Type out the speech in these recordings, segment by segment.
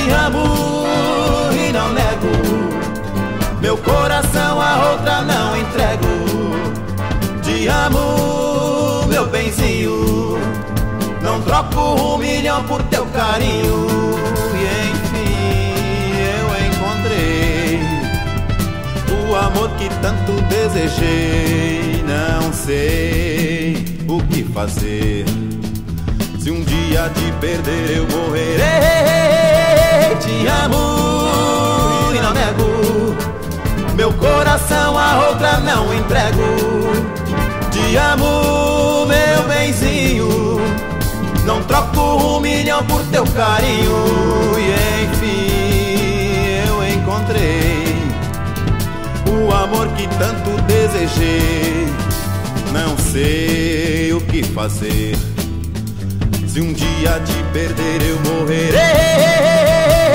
te amo e não nego, meu coração a outra não entrego. Te amo, meu benzinho, não troco 1 milhão por teu carinho. E enfim eu encontrei o amor que tanto desejei. Não sei o que fazer, se um dia te perder eu morrerei. Te amo e não nego, meu coração a outra não entrego. Te amo, meu benzinho, não troco 1 milhão por teu carinho. E enfim eu encontrei o amor que tanto desejei. Não sei o que fazer, se um dia te perder eu morrerei.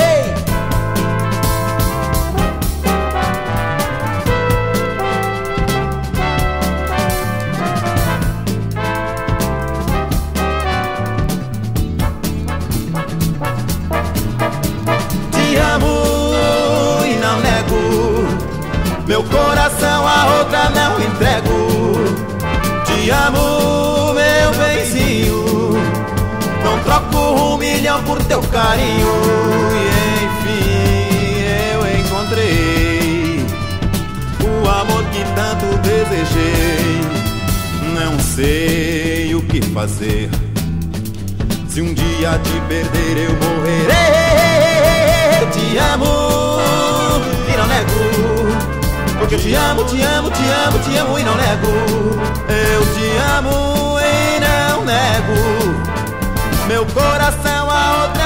Te amo e não nego, meu coração a outra não entrego. Te amo, meu benzinho, não troco 1 milhão por teu carinho. E enfim eu encontrei o amor que tanto desejei. Não sei o que fazer, se um dia te perder eu morrerei. Te amo e não nego, porque eu te amo, te amo, te amo, te amo e não nego. Eu te amo e não nego, meu coração a outra